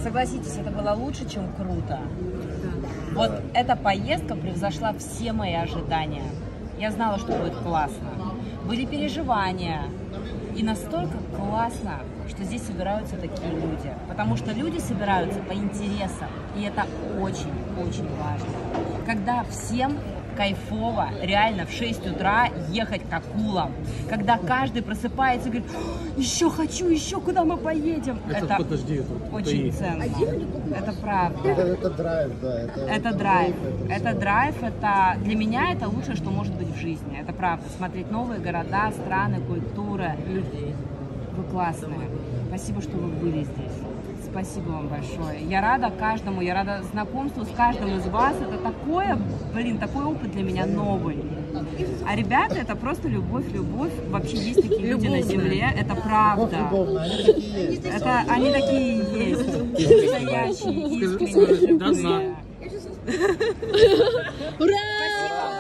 Согласитесь, это было лучше, чем круто. Вот эта поездка превзошла все мои ожидания. Я знала, что будет классно. Были переживания. И настолько классно, что здесь собираются такие люди. Потому что люди собираются по интересам. И это очень-очень важно. Когда всем кайфово, реально в 6 утра ехать к акулам. Когда каждый просыпается и говорит, еще хочу, еще куда мы поедем. Это очень ценно. Это правда. Это драйв, да. Это драйв. Это драйв, это для меня это лучшее, что может быть в жизни. Это правда. Смотреть новые города, страны, культуры. Вы классные. Спасибо, что вы были здесь. Спасибо вам большое. Я рада каждому, я рада знакомству с каждым из вас. Это такое, такой опыт для меня новый. А ребята, это просто любовь. Вообще есть такие люди на земле. Это правда. Это они такие есть. Настоящие, искренние. Ура! Спасибо.